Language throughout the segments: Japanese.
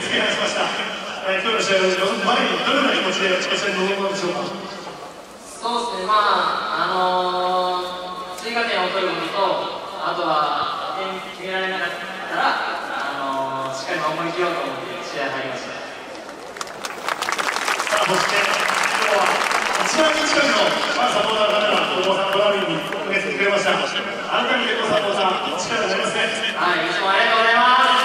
突き放しました。今日の試合を臨む前にどのような気持ちでこちらに臨むのでしょうか。 そうですね、追加点を取ることと、あとは点決められなかったら、しっかり守りきろうと思って試合入りました。 さあ、そして今日は1万人近くのサポーターの方が後藤さんのラリーに駆けつけてくれました。改めて佐藤さん、力になりますね。 はい、いつもありがとうございます。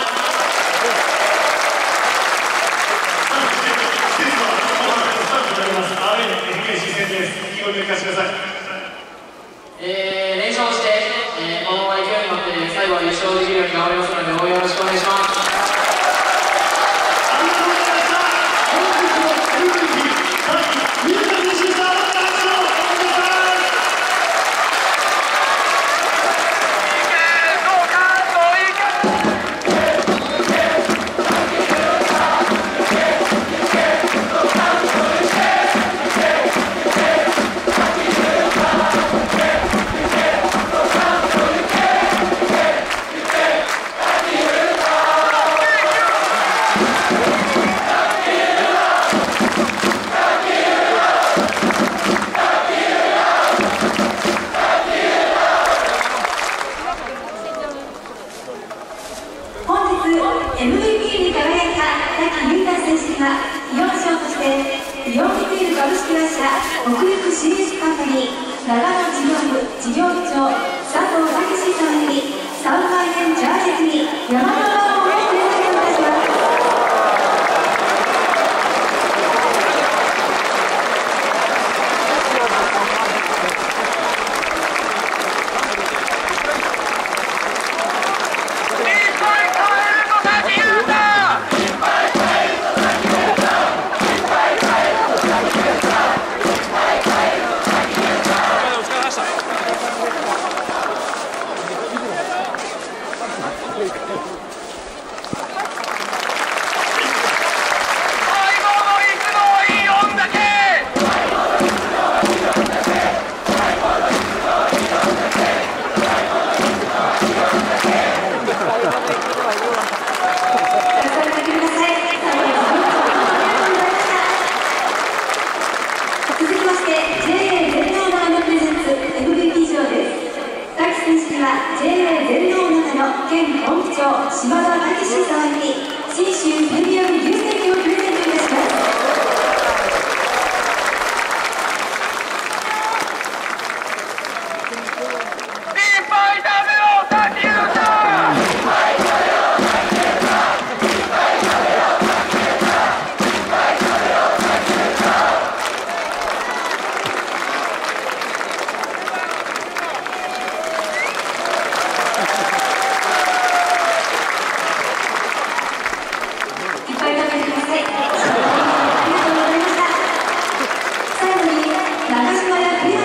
さあ、そして季節は後半戦のスタートとなります。RNFKC 戦です。意気込みを聞かせてください。 連勝して、このまま勢いに乗って最後は優勝できるように頑張りますので、応援よろしくお願いします。 MVP に輝いた滝優太選手には、イオン賞としてイオンリテール株式会社北陸 CS カンパニー長野事業部事業部長佐藤武さんより3万円ジャージに山田バーをプレゼントいたします。JA 全農長野県本部長島田武さんに信州プレミアム牛ステーキをプレゼントいたします。最後に長島や栗